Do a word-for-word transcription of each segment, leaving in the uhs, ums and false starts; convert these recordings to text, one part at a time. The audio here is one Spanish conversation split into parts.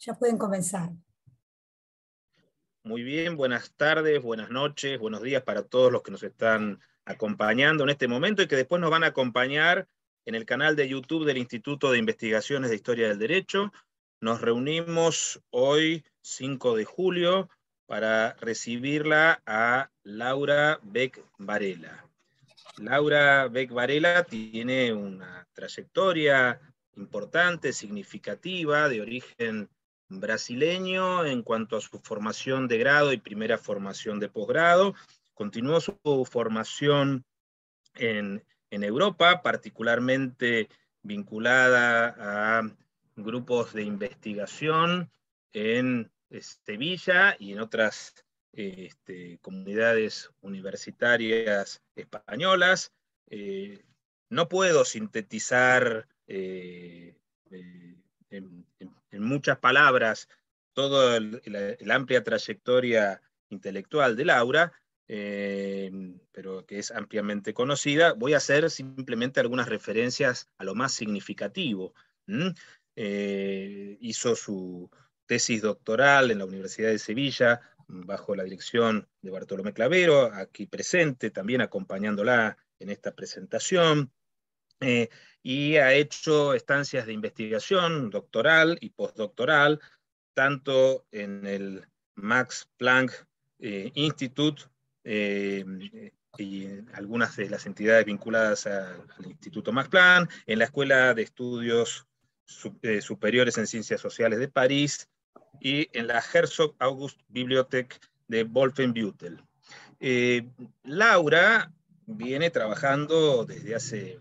Ya pueden comenzar. Muy bien, buenas tardes, buenas noches, buenos días para todos los que nos están acompañando en este momento y que después nos van a acompañar en el canal de YouTube del Instituto de Investigaciones de Historia del Derecho. Nos reunimos hoy, cinco de julio, para recibirla a Laura Beck Varela. Laura Beck Varela tiene una trayectoria importante, significativa, de origen brasileño en cuanto a su formación de grado y primera formación de posgrado. Continuó su formación en, en Europa, particularmente vinculada a grupos de investigación en Sevilla y en otras este, comunidades universitarias españolas. Eh, no puedo sintetizar eh, eh, en, en, en muchas palabras toda la amplia trayectoria intelectual de Laura, eh, pero que es ampliamente conocida. Voy a hacer simplemente algunas referencias a lo más significativo. ¿Mm? Eh, hizo su tesis doctoral en la Universidad de Sevilla, bajo la dirección de Bartolomé Clavero, aquí presente, también acompañándola en esta presentación. Eh, y ha hecho estancias de investigación doctoral y postdoctoral, tanto en el Max Planck eh, Institute eh, y en algunas de las entidades vinculadas a, al Instituto Max Planck, en la Escuela de Estudios Sup eh, Superiores en Ciencias Sociales de París y en la Herzog August Bibliothek de Wolfenbüttel. Eh, Laura viene trabajando desde hace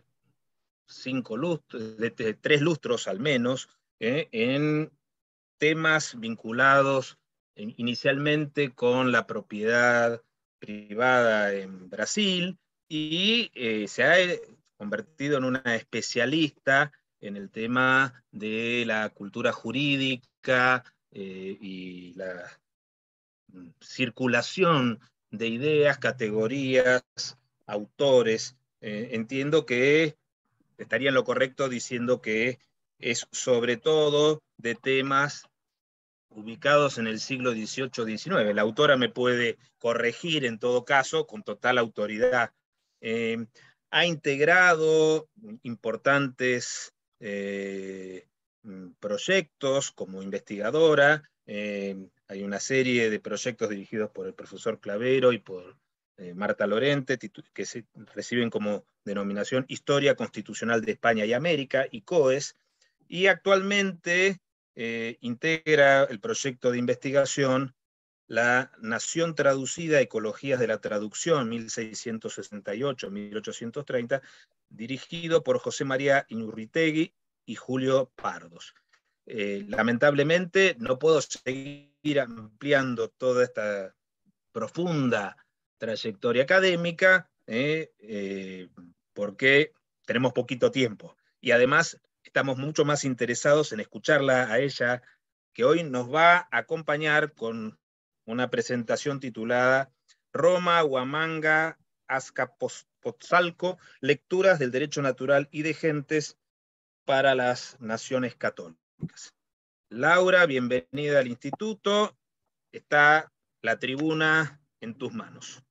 cinco lustros, de, de tres lustros al menos, eh, en temas vinculados en, inicialmente con la propiedad privada en Brasil y eh, se ha convertido en una especialista en el tema de la cultura jurídica eh, y la circulación de ideas, categorías, autores. Eh, entiendo que estaría en lo correcto diciendo que es sobre todo de temas ubicados en el siglo dieciocho diecinueve. La autora me puede corregir en todo caso con total autoridad. Eh, ha integrado importantes eh, proyectos como investigadora. Eh, hay una serie de proyectos dirigidos por el profesor Clavero y por eh, Marta Lorente, que se reciben como denominación Historia Constitucional de España y América, I C O E S, y actualmente eh, integra el proyecto de investigación La Nación Traducida, Ecologías de la Traducción, mil seiscientos sesenta y ocho a mil ochocientos treinta, dirigido por José María Inurritegui y Julio Pardos. Eh, lamentablemente no puedo seguir ampliando toda esta profunda trayectoria académica eh, eh, porque tenemos poquito tiempo y además estamos mucho más interesados en escucharla a ella, que hoy nos va a acompañar con una presentación titulada Roma, Huamanga, Azcapotzalco, lecturas del derecho natural y de gentes para las naciones católicas. Laura, bienvenida al instituto. Está la tribuna en tus manos.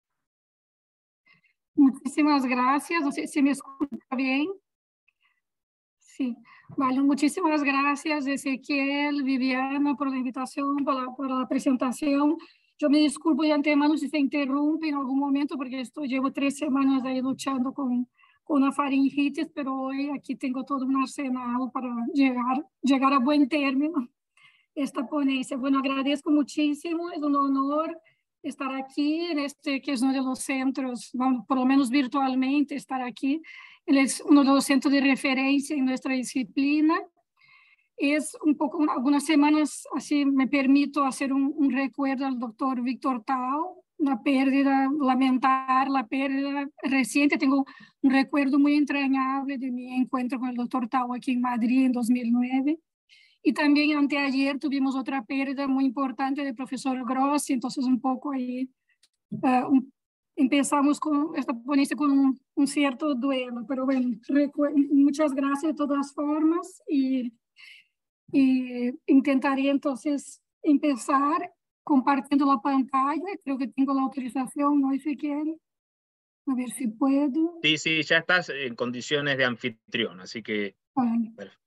Muchísimas gracias. No sé si me escucha bien. Sí, vale. Muchísimas gracias, Ezequiel, Viviana, por la invitación, por la, por la presentación. Yo me disculpo de antemano si se interrumpe en algún momento, porque esto, llevo tres semanas ahí luchando con, con una faringitis, pero hoy aquí tengo todo un arsenal para llegar, llegar a buen término esta ponencia. Bueno, agradezco muchísimo, es un honor estar aquí en este, que es uno de los centros, vamos, por lo menos virtualmente, estar aquí. Él es uno de los centros de referencia en nuestra disciplina. Es un poco, algunas semanas, así me permito hacer un, un recuerdo al doctor Víctor Tao, una pérdida, lamentar la pérdida reciente. Tengo un recuerdo muy entrañable de mi encuentro con el doctor Tao aquí en Madrid en dos mil nueve. Y también anteayer tuvimos otra pérdida muy importante del profesor Grossi, entonces un poco ahí uh, un, empezamos con esta ponencia con un, un cierto duelo, pero bueno, muchas gracias de todas formas y Y intentaré entonces empezar compartiendo la pantalla. Creo que tengo la autorización, ¿no, Ezequiel? A ver si puedo. Sí, sí, ya estás en condiciones de anfitrión, así que... Vale. Perfecto.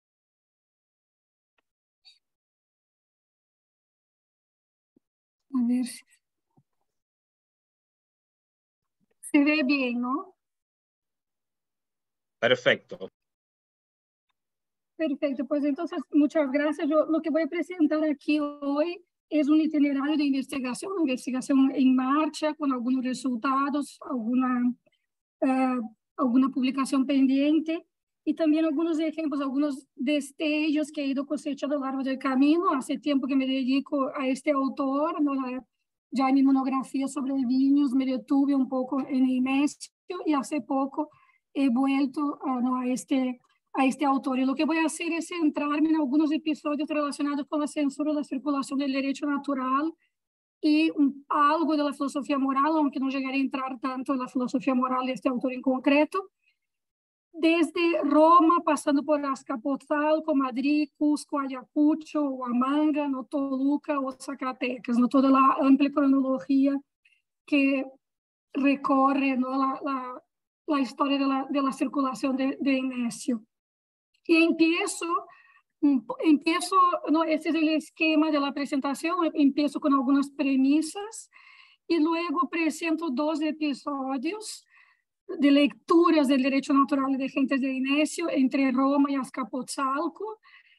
A ver si se ve bien, ¿no? Perfecto. Perfecto, pues entonces muchas gracias. Yo lo que voy a presentar aquí hoy es un itinerario de investigación, una investigación en marcha con algunos resultados, alguna, uh, alguna publicación pendiente y también algunos ejemplos, algunos destellos que he ido cosechando a lo largo del camino. Hace tiempo que me dedico a este autor, ¿no? Ya en mi monografía sobre viños me detuve un poco en Inesio y hace poco he vuelto uh, ¿no? a este a este autor. Y lo que voy a hacer es centrarme en algunos episodios relacionados con la censura de la circulación del derecho natural y un, algo de la filosofía moral, aunque no llegaré a entrar tanto en la filosofía moral de este autor en concreto. Desde Roma, pasando por Azcapotzalco, Madrid, Cusco, Ayacucho, Huamanga, no Toluca o Zacatecas, no toda la amplia cronología que recorre ¿no? la, la, la historia de la, de la circulación de, de Inesio. Y empiezo, empiezo, no, este es el esquema de la presentación, empiezo con algunas premisas y luego presento dos episodios de lecturas del derecho natural de gentes de Inesio entre Roma y Azcapotzalco,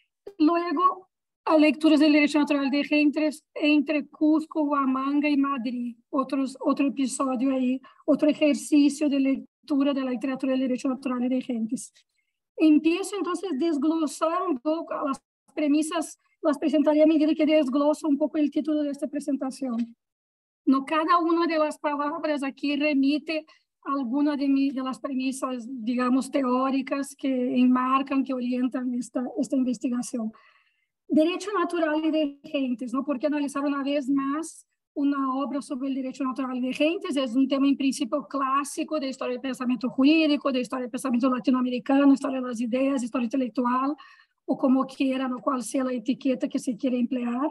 luego a lecturas del derecho natural de gentes entre Cusco, Huamanga y Madrid, otros, otro episodio ahí, otro ejercicio de lectura de la literatura del derecho natural de gentes. Empiezo entonces a desglosar un poco las premisas, las presentaré a medida que desgloso un poco el título de esta presentación. No, cada una de las palabras aquí remite a alguna de, mi, de las premisas, digamos, teóricas que enmarcan, que orientan esta, esta investigación. Derecho natural y de gentes, ¿no? Porque analizar una vez más una obra sobre el derecho natural de gentes es un tema en principio clásico de historia del pensamiento jurídico, de historia del pensamiento latinoamericano, historia de las ideas, historia intelectual, o como quieran, o cual sea la etiqueta que se quiera emplear.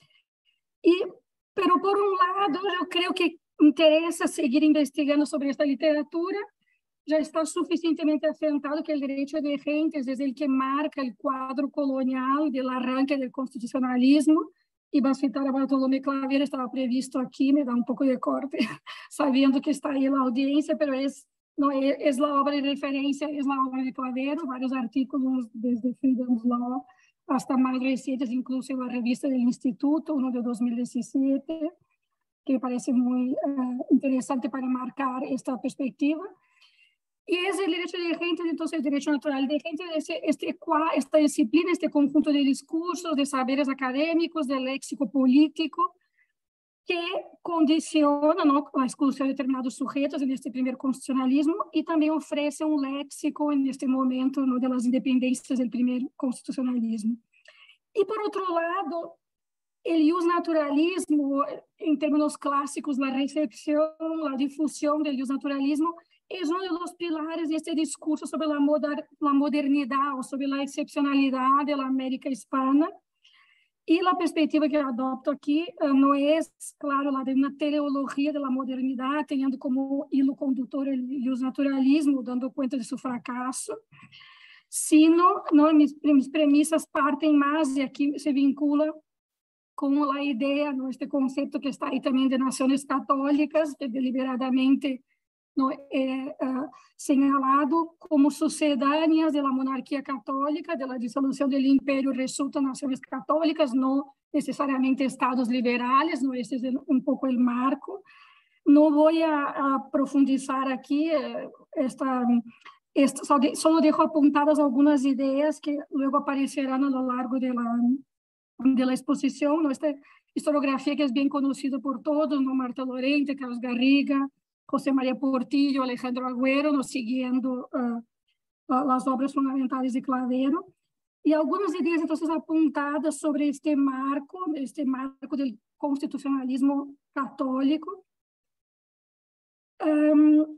Y, pero por un lado, yo creo que interesa seguir investigando sobre esta literatura. Ya está suficientemente asentado que el derecho de gentes es el que marca el cuadro colonial del arranque del constitucionalismo. Iba a citar a Bartolomé Claver, estaba previsto aquí, me da un poco de corte, sabiendo que está ahí la audiencia, pero es, no, es, es la obra de referencia, es la obra de Clavero, varios artículos desde Freedom's Law hasta más recientes, incluso en la revista del Instituto, uno de dos mil diecisiete, que me parece muy uh, interesante para marcar esta perspectiva. Y es el derecho de gentes, entonces el derecho natural de gentes, este, este, esta disciplina, este conjunto de discursos, de saberes académicos, de léxico político, que condiciona ¿no? la exclusión de determinados sujetos en este primer constitucionalismo y también ofrece un léxico en este momento ¿no? de las independencias del primer constitucionalismo. Y por otro lado, el iusnaturalismo, en términos clásicos, la recepción, la difusión del iusnaturalismo, es uno de los pilares de este discurso sobre la, moder, la modernidad o sobre la excepcionalidad de la América hispana. Y la perspectiva que adopto aquí uh, no es, claro, la de una teleología de la modernidad, teniendo como hilo conductor el iusnaturalismo, dando cuenta de su fracaso, sino, no, mis, mis premisas parten más, y aquí se vincula con la idea, ¿no? Este concepto que está ahí también de naciones católicas, que deliberadamente ¿no? eh, uh, señalado como sucedáneas de la monarquía católica, de la disolución del imperio resultan naciones católicas, no necesariamente estados liberales, ¿no? Ese es el, un poco el marco. No voy a, a profundizar aquí, eh, esta, esta, solo dejo apuntadas algunas ideas que luego aparecerán a lo largo de la de la exposición, ¿no? Esta historiografía que es bien conocido por todos, ¿no? Marta Lorente, Carlos Garriga, José María Portillo, Alejandro Agüero, ¿no? Siguiendo uh, las obras fundamentales de Clavero. Y algunas ideas entonces apuntadas sobre este marco, este marco del constitucionalismo católico. Um,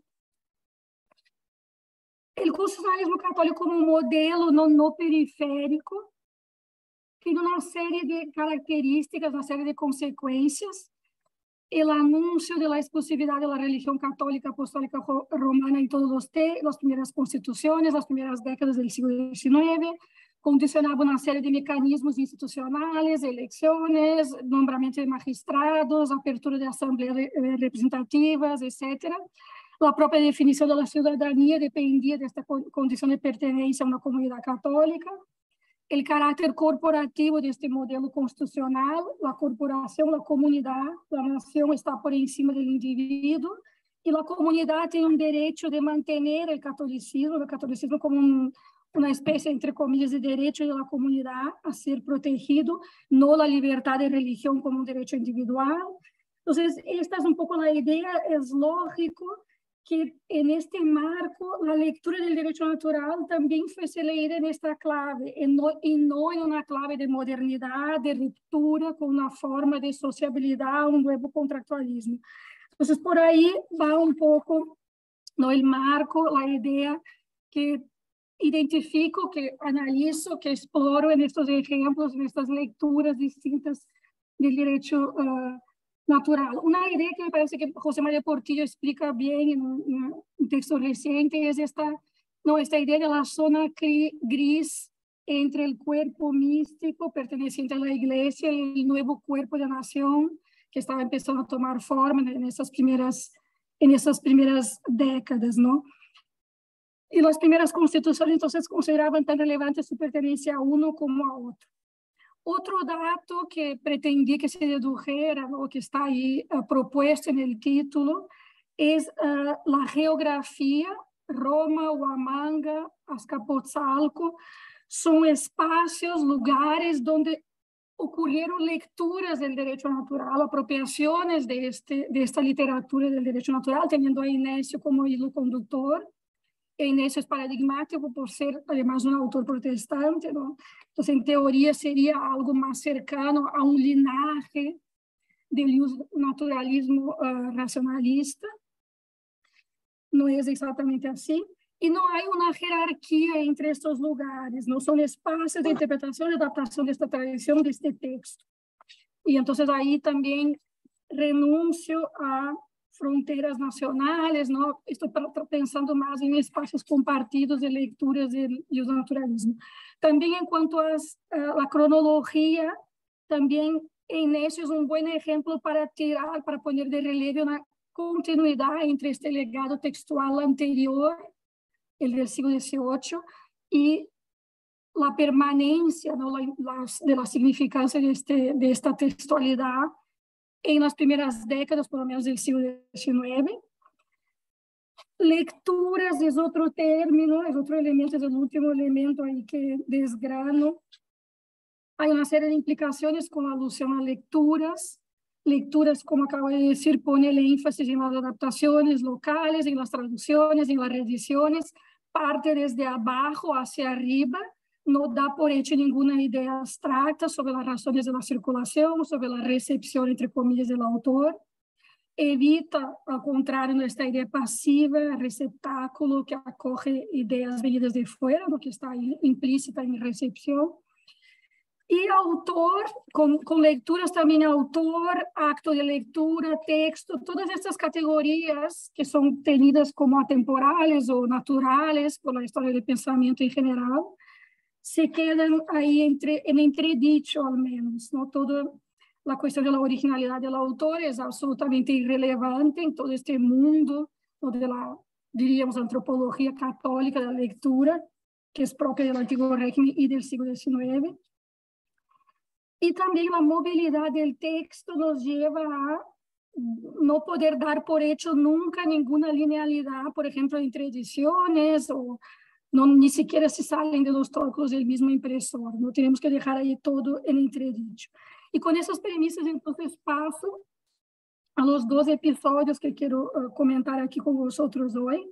el constitucionalismo católico como modelo no, no periférico, tiene una serie de características, una serie de consecuencias. El anuncio de la exclusividad de la religión católica apostólica romana en todas los las primeras constituciones, las primeras décadas del siglo diecinueve, condicionaba una serie de mecanismos institucionales, elecciones, nombramiento de magistrados, apertura de asambleas representativas, etcétera. La propia definición de la ciudadanía dependía de esta condición de pertenencia a una comunidad católica. El carácter corporativo de este modelo constitucional, la corporación, la comunidad, la nación está por encima del individuo y la comunidad tiene un derecho de mantener el catolicismo, el catolicismo como un, una especie, entre comillas, de derecho de la comunidad a ser protegido, no la libertad de religión como un derecho individual. Entonces, esta es un poco la idea, es lógico que en este marco la lectura del derecho natural también fuese leída en esta clave y no, y no en una clave de modernidad, de ruptura con una forma de sociabilidad, un nuevo contractualismo. Entonces, por ahí va un poco, ¿no?, el marco, la idea que identifico, que analizo, que exploro en estos ejemplos, en estas lecturas distintas del derecho uh, natural. Una idea que me parece que José María Portillo explica bien en un, en un texto reciente es esta, no, esta idea de la zona gris entre el cuerpo místico perteneciente a la iglesia y el nuevo cuerpo de nación que estaba empezando a tomar forma en esas primeras, en esas primeras décadas, ¿no? Y las primeras constituciones entonces consideraban tan relevante su pertenencia a uno como a otro. Otro dato que pretendí que se dedujera, ¿no?, que está ahí uh, propuesto en el título, es uh, la geografía. Roma, Huamanga, Azcapotzalco, son espacios, lugares donde ocurrieron lecturas del derecho natural, apropiaciones de, este, de esta literatura del derecho natural, teniendo a Inesio como hilo conductor. Inesio es paradigmático por ser además un autor protestante, ¿no? Entonces, en teoría sería algo más cercano a un linaje del naturalismo uh, racionalista. No es exactamente así. Y no hay una jerarquía entre estos lugares, no son espacios de interpretación y adaptación de esta tradición, de este texto. Y entonces ahí también renuncio a fronteras nacionales, ¿no? Estoy pensando más en espacios compartidos de lecturas del, del naturalismo. También en cuanto a, a la cronología, también Inesio es un buen ejemplo para tirar, para poner de relieve una continuidad entre este legado textual anterior, el del siglo dieciocho, y la permanencia, ¿no?, la, la, de la significancia de, este, de esta textualidad en las primeras décadas, por lo menos del siglo diecinueve. Lecturas es otro término, es otro elemento, es el último elemento ahí que desgrano. Hay una serie de implicaciones con alusión a lecturas. Lecturas, como acabo de decir, pone el énfasis en las adaptaciones locales, en las traducciones, en las reediciones, parte desde abajo hacia arriba, no da por hecho ninguna idea abstracta sobre las razones de la circulación, sobre la recepción, entre comillas, del autor. Evita, al contrario, esta idea pasiva, receptáculo que acoge ideas venidas de fuera, lo que está ahí implícita en recepción. Y autor, con, con lecturas también autor, acto de lectura, texto, todas estas categorías que son tenidas como atemporales o naturales por la historia del pensamiento en general, se quedan ahí entre, en entredicho al menos, ¿no? Toda la cuestión de la originalidad del autor es absolutamente irrelevante en todo este mundo, ¿no?, de la, diríamos, antropología católica de la lectura, que es propia del antiguo régimen y del siglo diecinueve. Y también la movilidad del texto nos lleva a no poder dar por hecho nunca ninguna linealidad, por ejemplo, entre ediciones, o no, ni siquiera se salen de los tópicos del mismo impresor. No tenemos que dejar ahí todo en entredicho. Y con esas premisas, entonces, paso a los dos episodios que quiero uh, comentar aquí con vosotros hoy.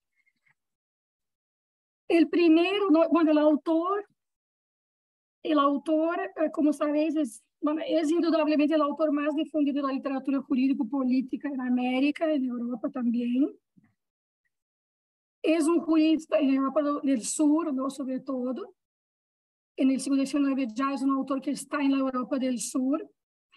El primero, no, bueno, el autor... El autor, como sabéis, es, bueno, es indudablemente el autor más difundido de la literatura jurídico-política en América, en Europa también. Es un jurista en Europa del Sur, ¿no?, sobre todo. en el siglo diecinueve, ya es un autor que está en la Europa del Sur.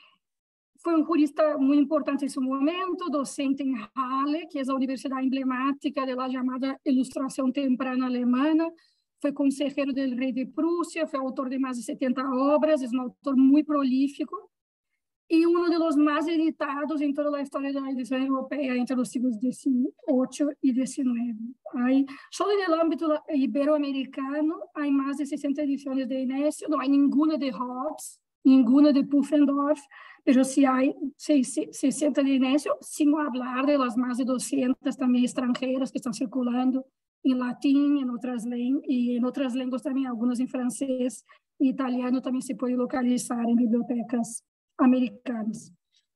Fue un jurista muy importante en su momento, docente en Halle, que es la universidad emblemática de la llamada Ilustración temprana alemana. Fue consejero del rey de Prusia, fue autor de más de setenta obras, es un autor muy prolífico y uno de los más editados en toda la historia de la edición europea entre los siglos dieciocho y diecinueve. Hay, solo en el ámbito iberoamericano hay más de sesenta ediciones de Inesio, no hay ninguna de Hobbes, ninguna de Pufendorf, pero sí hay sesenta de Inesio, sin hablar de las más de doscientas también extranjeras que están circulando en latín, en otras y en otras lenguas también, algunas en francés y italiano también se puede localizar en bibliotecas americanas.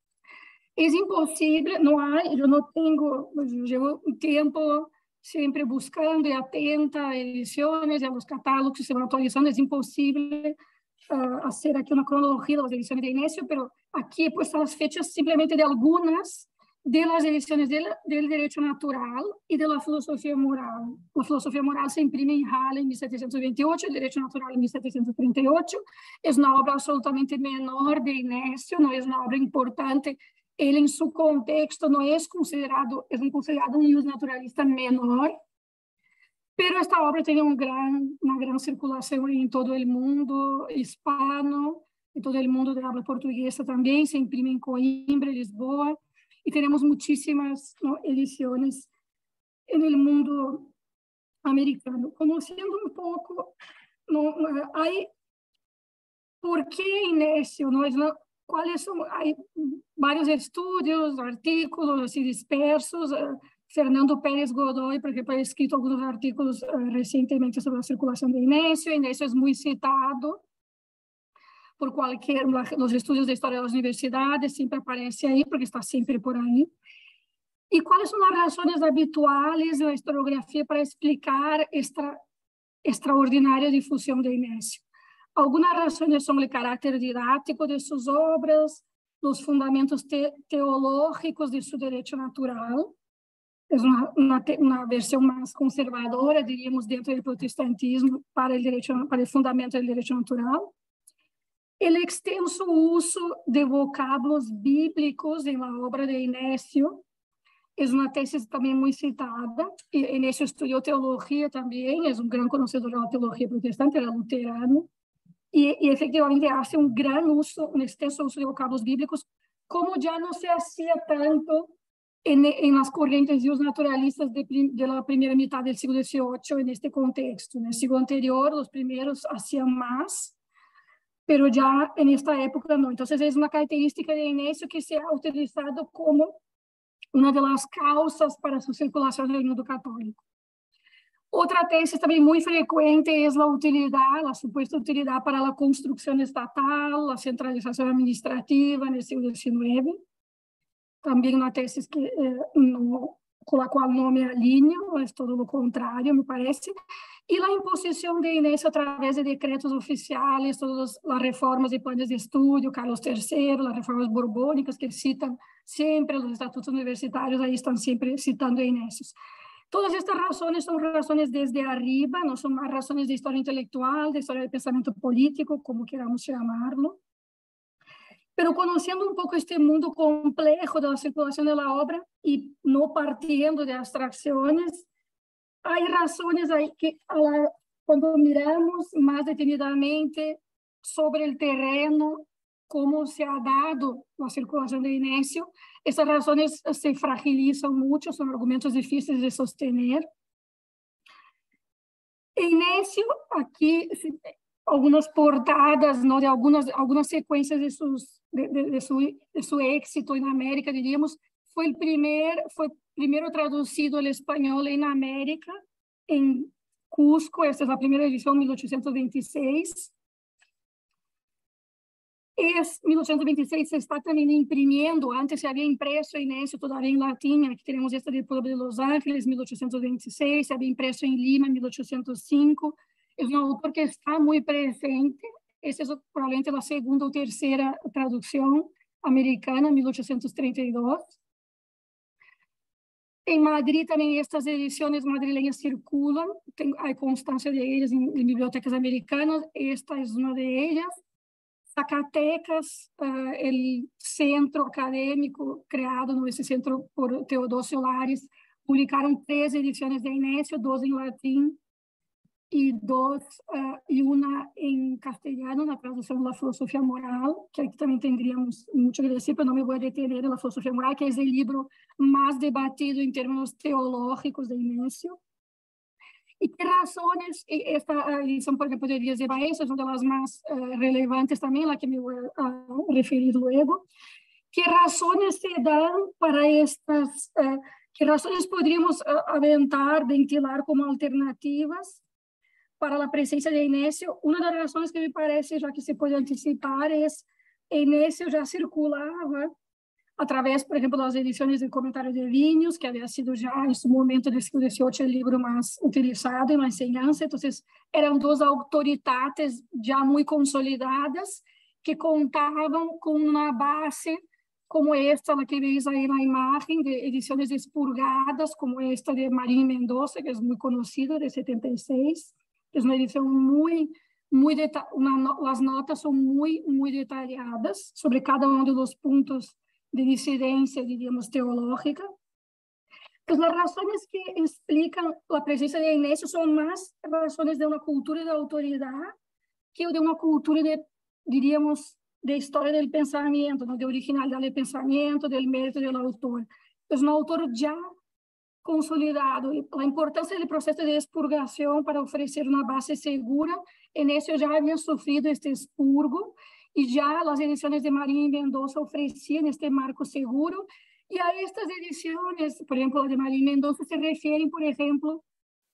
Es imposible, no hay, yo no tengo, yo llevo un tiempo siempre buscando y atenta a ediciones y a los catálogos que se van actualizando, es imposible uh, hacer aquí una cronología de las ediciones de Inesio, pero aquí he puesto las fechas simplemente de algunas de las ediciones del, del derecho natural y de la filosofía moral. La filosofía moral se imprime en Halle en mil setecientos veintiocho, el derecho natural en mil setecientos treinta y ocho. Es una obra absolutamente menor de Inesio, no es una obra importante. Él en su contexto no es considerado, es considerado un naturalista menor, pero esta obra tiene un gran, una gran circulación en todo el mundo hispano, en todo el mundo de habla portuguesa también, se imprime en Coimbra, Lisboa, y tenemos muchísimas, ¿no?, ediciones en el mundo americano. Conociendo un poco, ¿no?, hay, ¿por qué Inesio? ¿No? ¿Cuáles son? Hay varios estudios, artículos así dispersos. Uh, Fernando Pérez Godoy, por ejemplo, ha escrito algunos artículos uh, recientemente sobre la circulación de Inesio. Inesio es muy citado por cualquier, los estudios de historia de las universidades, siempre aparece ahí, porque está siempre por ahí. ¿Y cuáles son las razones habituales de la historiografía para explicar esta extraordinaria difusión de Inesio? Algunas razones son el carácter didáctico de sus obras, los fundamentos te teológicos de su derecho natural, es una, una, una versión más conservadora, diríamos, dentro del protestantismo para el, derecho, para el fundamento del derecho natural. El extenso uso de vocablos bíblicos en la obra de Inesio es una tesis también muy citada. Inesio estudió teología también, es un gran conocedor de la teología protestante, era luterano, y, y efectivamente hace un gran uso, un extenso uso de vocablos bíblicos, como ya no se hacía tanto en, en las corrientes naturalistas de, de la primera mitad del siglo dieciocho en este contexto. En el siglo anterior, los primeros hacían más, pero ya en esta época no. Entonces es una característica de Inesio que se ha utilizado como una de las causas para su circulación en el mundo católico. Otra tesis también muy frecuente es la utilidad, la supuesta utilidad para la construcción estatal, la centralización administrativa en el siglo diecinueve. También una tesis que, eh, no, con la cual no me alineo, es todo lo contrario, me parece. Y la imposición de Inesio a través de decretos oficiales, todas las reformas y planes de estudio, Carlos tercero, las reformas borbónicas que citan siempre, los estatutos universitarios, ahí están siempre citando a Inesio. Todas estas razones son razones desde arriba, no son más razones de historia intelectual, de historia de pensamiento político, como queramos llamarlo. Pero conociendo un poco este mundo complejo de la circulación de la obra y no partiendo de abstracciones, hay razones ahí que a la, cuando miramos más detenidamente sobre el terreno, cómo se ha dado la circulación de Inesio, esas razones se fragilizan mucho, son argumentos difíciles de sostener. Inesio, aquí algunas portadas, ¿no?, de algunas, algunas secuencias de, sus, de, de, de, su, de su éxito en América, diríamos, fue el primer, fue primero traducido al español en América, en Cusco, esta es la primera edición, mil ochocientos veintiséis. Es, mil ochocientos veintiséis se está también imprimiendo, antes se había impreso Inesio todavía en latín, aquí tenemos esta del pueblo de Los Ángeles, mil ochocientos veintiséis, se había impreso en Lima, mil ochocientos cinco, es un autor que está muy presente, esa es probablemente la segunda o tercera traducción americana, mil ochocientos treinta y dos. En Madrid también estas ediciones madrileñas circulan, tengo, hay constancia de ellas en, en bibliotecas americanas, esta es una de ellas. Zacatecas, uh, el centro académico creado, ¿no? Ese centro por Teodosio Lares, publicaron tres ediciones de Inesio, dos en latín y, dos, uh, y una en castellano, la traducción de la filosofía moral, que aquí también tendríamos mucho que decir, pero no me voy a detener en la filosofía moral, que es el libro más debatido en términos teológicos de Inesio. ¿Y qué razones? Esta edición, por ejemplo, de Díaz de Baeza es una de las más uh, relevantes también, la que me voy a referir luego. ¿Qué razones se dan para estas, uh, qué razones podríamos uh, aventar, ventilar como alternativas para la presencia de Inesio? Una de las razones que me parece, ya que se puede anticipar, es Inesio ya circulaba a través, por ejemplo, das edições de Comentário de Vinhos, que havia sido já, em seu momento, do século dezoito, o livro mais utilizado na enseñança. Então, eram duas autoridades já muito consolidadas, que contavam com uma base como esta, la que veis aí na imagem, de edições expurgadas, como esta de Marín Mendoza, que é muito conhecida, de setenta e seis. É uma edição muito, muito detalhada, as notas são muito, muito detalhadas sobre cada um dos pontos de disidencia, diríamos, teológica. Pues las razones que explican la presencia de Inesio son más razones de una cultura de autoridad que de una cultura de, diríamos, de historia del pensamiento, ¿no? De originalidad del pensamiento, del mérito del autor. Es un autor ya consolidado. La importancia del proceso de expurgación para ofrecer una base segura, Inesio ya había sufrido este expurgo, y ya las ediciones de Marín Mendoza ofrecían este marco seguro, y a estas ediciones, por ejemplo, la de Marín Mendoza, se refieren, por ejemplo,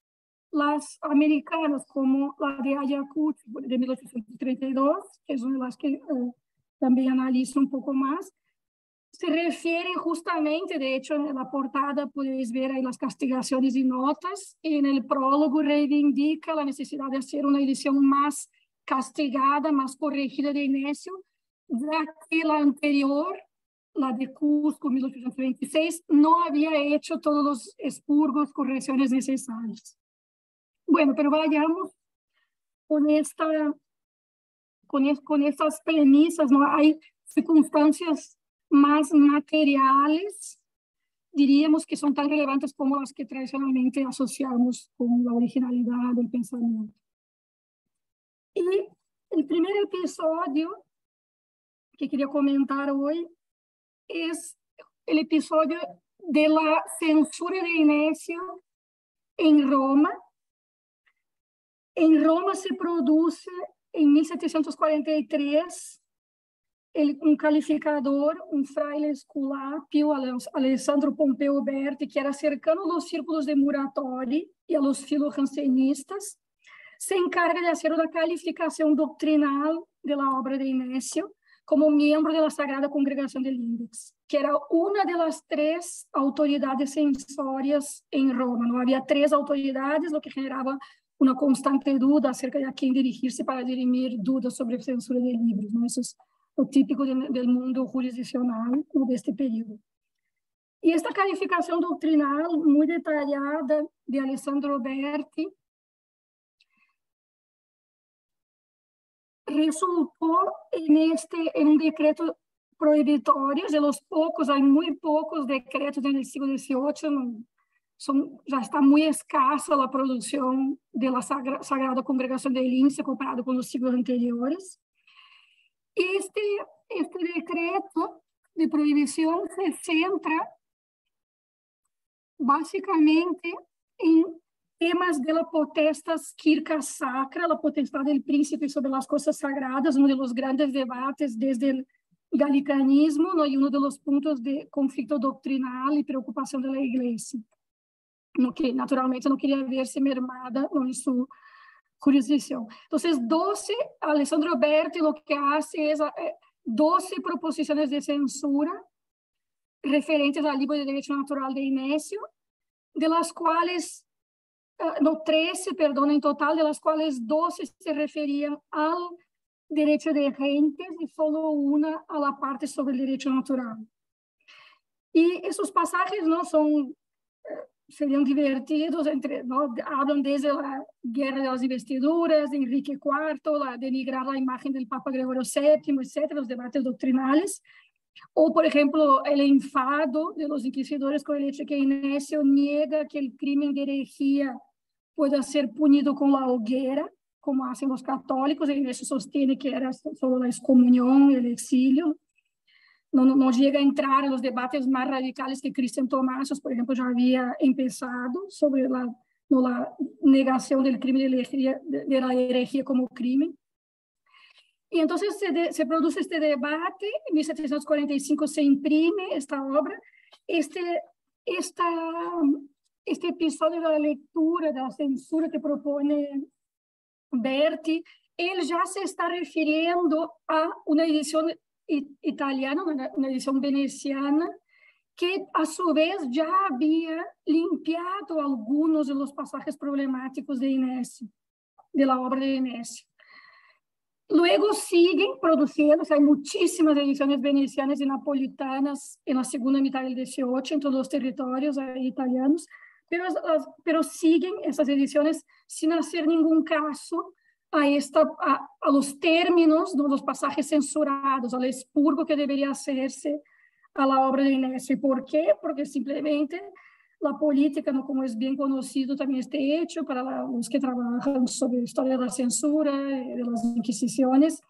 las americanas, como la de Ayacucho, de mil ochocientos treinta y dos, que es una de las que uh, también analizo un poco más, se refieren justamente, de hecho, en la portada podéis ver ahí las castigaciones y notas, y en el prólogo reivindica la necesidad de hacer una edición más castigada, más corregida de Inesio, ya que la anterior, la de Cusco, mil ochocientos veintiséis, no había hecho todos los expurgos, correcciones necesarias. Bueno, pero vayamos con, esta, con, es, con estas premisas, ¿no? Hay circunstancias más materiales, diríamos que son tan relevantes como las que tradicionalmente asociamos con la originalidad del pensamiento. Y el primer episodio que quería comentar hoy es el episodio de la censura de Inesio en Roma. En Roma se produce en mil setecientos cuarenta y tres el, un calificador, un fraile esculapio, Alessandro Pompeo Berti, que era cercano a los círculos de Muratori y a los filojansenistas, se encarga de hacer una calificación doctrinal de la obra de Inesio como miembro de la Sagrada Congregación del Index, que era una de las tres autoridades censorias en Roma. No había tres autoridades, lo que generaba una constante duda acerca de a quién dirigirse para dirimir dudas sobre censura de libros, ¿no? Eso es lo típico de, del mundo jurisdiccional, ¿no? De este periodo. Y esta calificación doctrinal muy detallada de Alessandro Berti resultó en, este, en un decreto prohibitorio, de los pocos, hay muy pocos decretos en el siglo dieciocho, no, son, ya está muy escasa la producción de la Sagra, Sagrada Congregación del Lince comparado con los siglos anteriores. Este, este decreto de prohibición se centra básicamente en temas de la potestas quirca sacra, la potestad del príncipe sobre las cosas sagradas, uno de los grandes debates desde el galicanismo, ¿no? Y uno de los puntos de conflicto doctrinal y preocupación de la Iglesia, ¿no? Que naturalmente no quería verse mermada, ¿no? En su jurisdicción. Entonces, doce, Alessandro Berti lo que hace es eh, doce proposiciones de censura referentes al libro de Derecho Natural de Inesio, de las cuales Uh, no, trece, perdón, en total, de las cuales doce se referían al derecho de gentes y solo una a la parte sobre el derecho natural. Y esos pasajes no son serían divertidos, entre, ¿no? Hablan desde la guerra de las investiduras, de Enrique cuarto, la, denigrar la imagen del Papa Gregorio séptimo, etcétera, los debates doctrinales. O, por ejemplo, el enfado de los inquisidores con el hecho de que Inesio niega que el crimen de herejía pueda ser punido con la hoguera, como hacen los católicos. Inesio sostiene que era solo la excomunión, el exilio. No, no, no llega a entrar en los debates más radicales que Cristian Tomasos, por ejemplo, ya había empezado sobre la, no, la negación del crimen de, herejía, de la herejía como crimen. Y entonces se, de, se produce este debate, en mil setecientos cuarenta y cinco se imprime esta obra. Este, esta, este episodio de la lectura, de la censura que propone Berti, él ya se está refiriendo a una edición italiana, una, una edición veneciana, que a su vez ya había limpiado algunos de los pasajes problemáticos de Inesio, de la obra de Inesio. Luego siguen produciendo, o sea, hay muchísimas ediciones venecianas y napolitanas en la segunda mitad del dieciocho en todos los territorios italianos, pero, pero siguen esas ediciones sin hacer ningún caso a, esta, a, a los términos de los pasajes censurados, al expurgo que debería hacerse a la obra de Inesio. ¿Por qué? Porque simplemente la política, ¿no? Como es bien conocido también este hecho para la, los que trabajan sobre la historia de la censura, de las inquisiciones,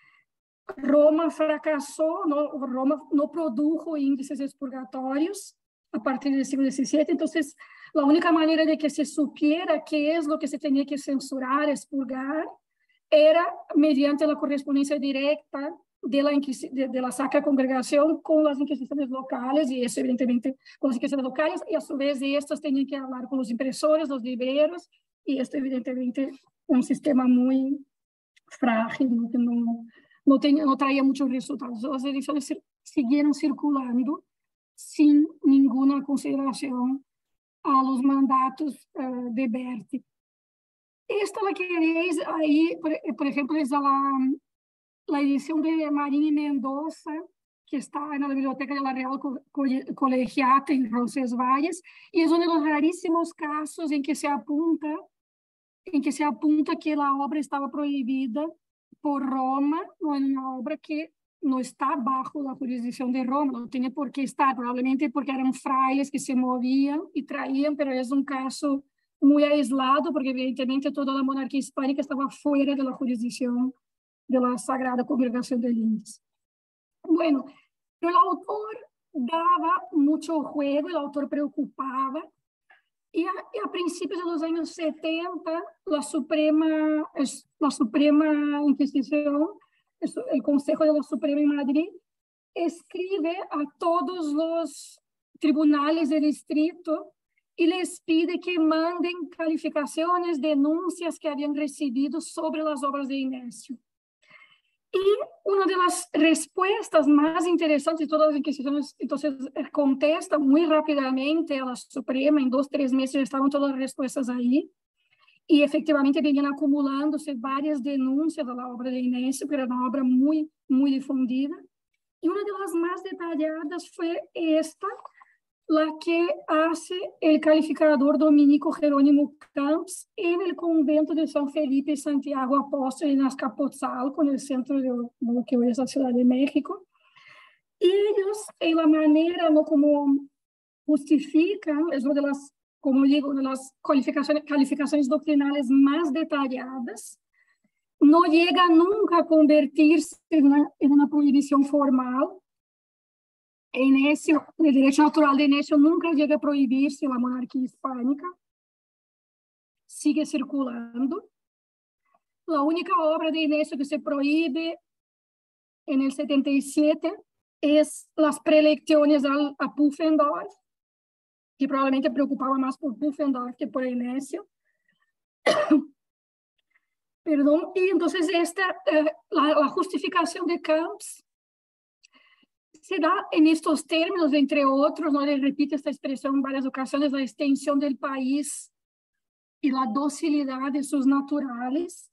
Roma fracasó, ¿no? Roma no produjo índices expurgatorios a partir del siglo diecisiete, entonces la única manera de que se supiera qué es lo que se tenía que censurar, expurgar, era mediante la correspondencia directa de la, de, de la Sacra Congregación con las inquisiciones locales, y eso evidentemente con las inquisiciones locales, y a su vez de estas tenían que hablar con los impresores, los libreros, y esto evidentemente un sistema muy frágil, ¿no? Que no, no, tenía, no traía muchos resultados. Las ediciones siguieron circulando sin ninguna consideración a los mandatos uh, de Berti. Esta la que veis ahí, por, por ejemplo, es la, la edición de Marín y Mendoza, que está en la biblioteca de la Real Colegiata en Roncesvalles, y es uno de los rarísimos casos en que se apunta, en que se apunta que la obra estaba prohibida por Roma, no en una obra que no está bajo la jurisdicción de Roma, no tiene por qué estar, probablemente porque eran frailes que se movían y traían, pero es un caso muy aislado, porque evidentemente toda la monarquía hispánica estaba fuera de la jurisdicción de la Sagrada Congregación de Linz. Bueno, pero el autor daba mucho juego, el autor preocupaba, y a, y a principios de los años setenta, la Suprema, la Suprema Inquisición, el Consejo de la Suprema en Madrid, escribe a todos los tribunales de distrito y les pide que manden calificaciones, denuncias que habían recibido sobre las obras de Inesio. Y una de las respuestas más interesantes de todas las inquisiciones, entonces, contesta muy rápidamente a la Suprema, en dos, tres meses estaban todas las respuestas ahí, y efectivamente venían acumulándose varias denuncias de la obra de Inesio, que era una obra muy, muy difundida. Y una de las más detalladas fue esta, la que hace el calificador dominico Jerónimo Camps en el convento de San Felipe y Santiago Apóstol en Azcapotzalco, en el centro de lo que hoy es la Ciudad de México. Y ellos, en la manera, ¿no?, como justifican, es una de las, como digo, una de las calificaciones, calificaciones doctrinales más detalladas, no llega nunca a convertirse en una, en una prohibición formal. Inesio, el derecho natural de Inesio nunca llega a prohibirse en la monarquía hispánica, sigue circulando. La única obra de Inesio que se prohíbe en el setenta y siete es las prelecciones al, a Pufendorf, que probablemente preocupaba más por Pufendorf que por Inesio. Perdón, y entonces esta, eh, la, la justificación de Camps se da en estos términos, entre otros, ¿no? Él repite esta expresión en varias ocasiones, la extensión del país y la docilidad de sus naturales.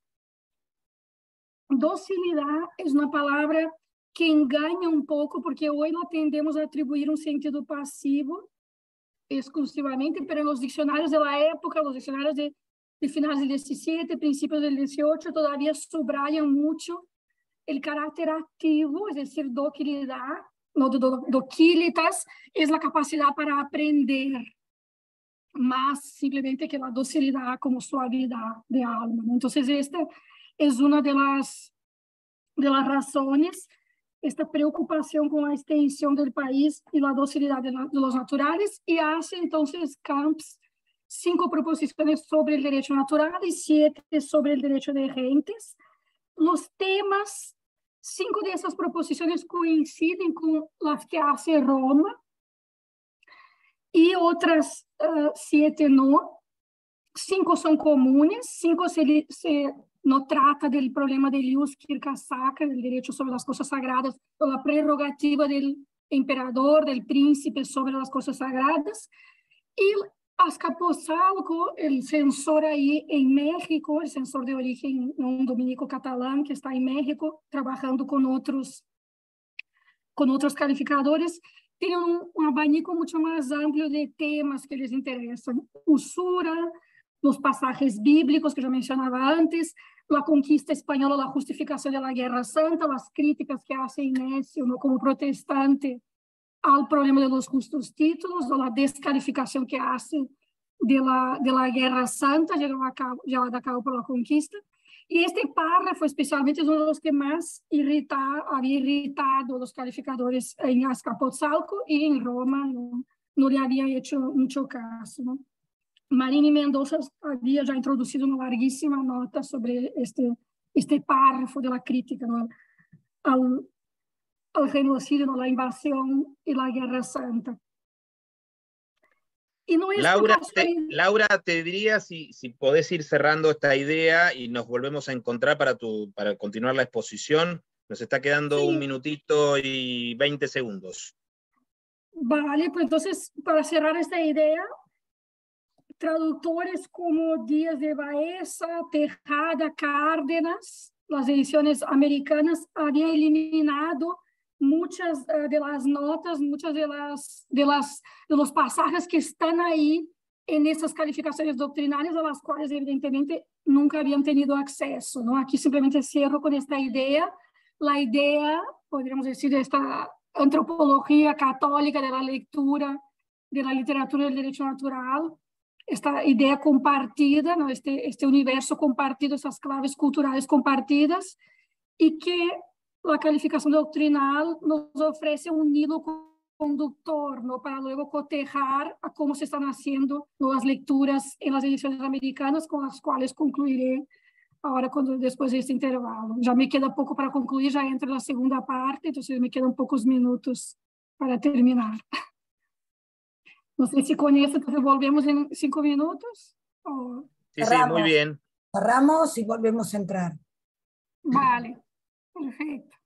Docilidad es una palabra que engaña un poco, porque hoy la tendemos a atribuir un sentido pasivo exclusivamente, pero en los diccionarios de la época, los diccionarios de, de finales del diecisiete, principios del dieciocho, todavía subrayan mucho el carácter activo, es decir, docilidad, no, do, do, docilitas, es la capacidad para aprender, más simplemente que la docilidad como suavidad de alma, ¿no? Entonces, esta es una de las, de las razones, esta preocupación con la extensión del país y la docilidad de, la, de los naturales, y hace entonces Camps cinco proposiciones sobre el derecho natural y siete sobre el derecho de gentes. Los temas, cinco de esas proposiciones coinciden con las que hace Roma y otras uh, siete no. Cinco son comunes, cinco se, se no trata del problema de ius circa sacra, del derecho sobre las cosas sagradas, o la prerrogativa del emperador, del príncipe sobre las cosas sagradas. Y Azcapotzalco, el censor ahí en México, el censor de origen, un dominico catalán que está en México, trabajando con otros, con otros calificadores, tienen un, un abanico mucho más amplio de temas que les interesan. Usura, los pasajes bíblicos que ya mencionaba antes, la conquista española, la justificación de la Guerra Santa, las críticas que hace Inesio, ¿no?, como protestante al problema de los justos títulos, o la descalificación que hace de la, de la Guerra Santa llevada a, cabo, llevada a cabo por la conquista. Y este párrafo especialmente es uno de los que más irrita, había irritado a los calificadores en Azcapotzalco, y en Roma no, no le había hecho mucho caso, ¿no? Marini Mendoza había ya introducido una larguísima nota sobre este, este párrafo de la crítica, ¿no?, al, al genocidio, ¿no?, la invasión y la Guerra Santa. Y no es Laura, te, Laura, te diría si, si podés ir cerrando esta idea y nos volvemos a encontrar para, tu, para continuar la exposición. Nos está quedando sí. un minutito y veinte segundos. Vale, pues entonces, para cerrar esta idea, traductores como Díaz de Baeza, Tejada, Cárdenas, las ediciones americanas, habían eliminado muchas uh, de las notas, muchas de, las, de, las, de los pasajes que están ahí en esas calificaciones doctrinales, a las cuales evidentemente nunca habían tenido acceso, ¿no? Aquí simplemente cierro con esta idea, la idea, podríamos decir, de esta antropología católica de la lectura, de la literatura del derecho natural, esta idea compartida, ¿no?, este, este universo compartido, esas claves culturales compartidas, y que la calificación doctrinal nos ofrece un hilo conductor, ¿no?, para luego cotejar a cómo se están haciendo las lecturas en las ediciones americanas, con las cuales concluiré ahora cuando, después de este intervalo. Ya me queda poco para concluir, ya entro en la segunda parte, entonces me quedan pocos minutos para terminar. No sé si con esto entonces volvemos en cinco minutos. O... Sí, sí, muy bien. Cerramos y volvemos a entrar. Vale, perfecto.